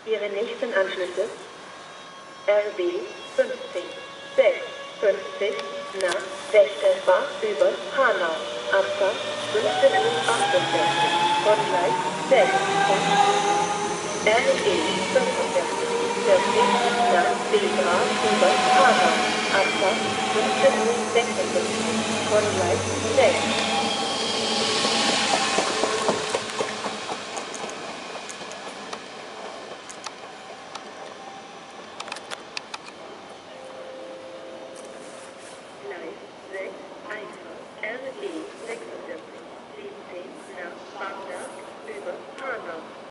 Ihre nächsten Anschlüsse: RB 50, 650 nach Wächtersbach über Hanau, Abfahrt 15:48 Uhr, von Gleis 6 und RE 45, 40 nach Belgrad über Hanau, Abfahrt 15:56 Uhr, von Gleis 6. Gleis 6, Einfahrt RE 46, 17 nach Bamberg über Hanau.